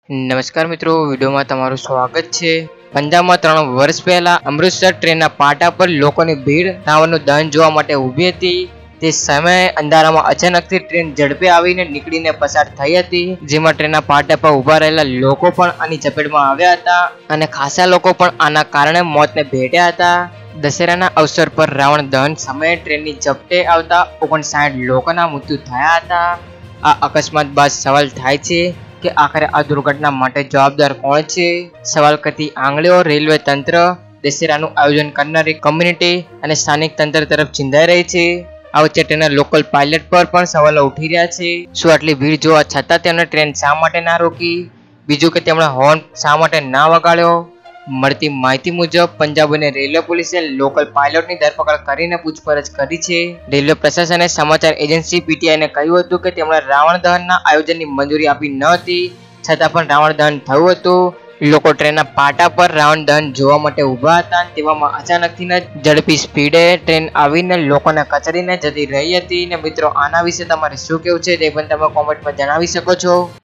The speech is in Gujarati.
નમસ્કાર મિત્રો, વિડીયોમાં તમારું સ્વાગત છે। પંજાબમાં 3 વર્ષ પહેલા અમૃતસર ટ્રેનના પાટા પર લોકોની ભીડ રાવણનું દહન જોવા માટે ઊભી હતી। તે સમયે અંધારામાં અચાનકથી ટ્રેન ઝડપે આવીને નીકળીને પસાર થઈ હતી, જેમાં ટ્રેનના પાટા પર ઊભા રહેલા લોકો પણ આની ઝપેટમાં આવ્યા હતા અને ખાસા લોકો પણ આના કારણે મોતને ભેટ્યા હતા। દશેરાના અવસર પર રાવણ દહન સમયે ટ્રેનની ઝપટે આવતા 59 લોકોના મૃત્યુ થયા હતા। આ અકસ્માત બાદ સવાલ થાય છે કે આખરે આ દુર્ઘટના માટે જવાબદાર કોણ છે? સવાલ કરતી આંગળીઓ રેલવે તંત્ર, દશેરાનું આયોજન કરનારી કમ્યુનિટી અને સ્થાનિક તંત્ર તરફ ચીંધાઈ રહી છે। આ વચ્ચે ટ્રેનના લોકલ પાયલટ પર પણ સવાલો ઉઠી રહ્યા છે। શું આટલી ભીડ જોવા છતાં તેમણે ટ્રેન શા માટે ના રોકી? બીજું કે તેમણે હોર્ન શા માટે ના વગાડ્યો? મળતી માહિતી મુજબ પંજાબ અને રેલવે પોલીસે લોકલ પાયલોટની ધરપકડ કરીને પૂછપરછ કરી છે। રેલવે પ્રશાસને સમાચાર એજન્સી પીટીઆઈને કહ્યું હતું કે તેમણે રાવણ દહનના આયોજનની મંજૂરી આપી ન હતી, છતાં પણ રાવણ દહન થયું હતું। લોકો ટ્રેનના પાટા પર રાવણ દહન જોવા માટે ઊભા હતા। તેવામાં અચાનકથી ઝડપી સ્પીડે ટ્રેન આવીને લોકોને કચડીને જતી રહી હતી। ને મિત્રો, આના વિશે તમારે શું કહેવું છે તે પણ તમે કોમેન્ટમાં જણાવી શકો છો।